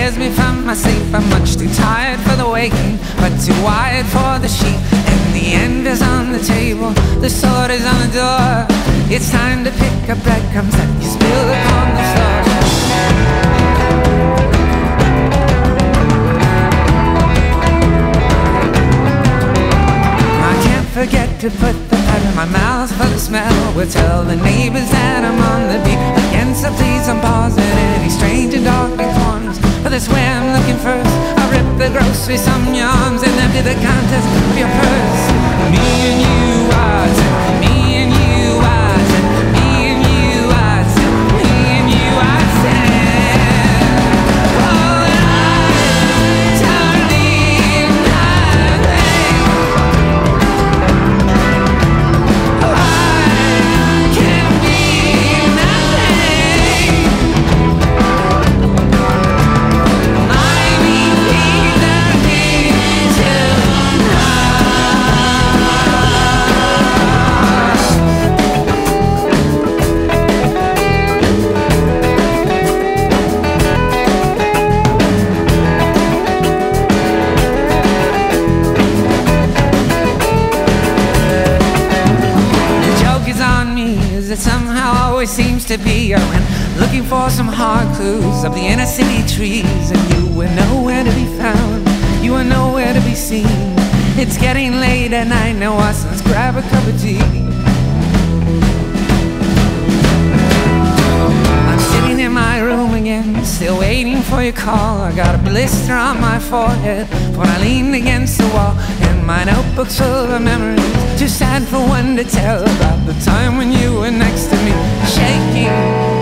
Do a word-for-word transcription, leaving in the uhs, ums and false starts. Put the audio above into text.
scares me from my sleep. I'm much too tired for the waking, but too wired for the sheep. And the end is on the table, the sword is on the door. It's time to pick up breadcrumbs that you spill upon the floor. I can't forget to put the pad in my mouth for the smell. We'll tell the neighbors that I'm on the beat again, so please don't pause at any strange and dark corners. But that's where I'm looking first. I'll rip the groceries, some yarns, and empty the contents of your purse. Me and you, I said, me and you, I said, me and you, I said, me and you, I said. Oh, and I, darling, nothing. Oh, I can be nothing. I believe that we tonight. The joke is on me, is it somehow always seems to be I went looking for some hard clues up the inner city trees, and you were nowhere to be found, you were nowhere to be seen. It's getting late at night now, let's grab a cup of tea. I'm sitting in my room again, still waiting for your call. I got a blister on my forehead when I leaned against the wall, and my notebook's full of memories, too sad for one to tell about the time when you were next to me, shaking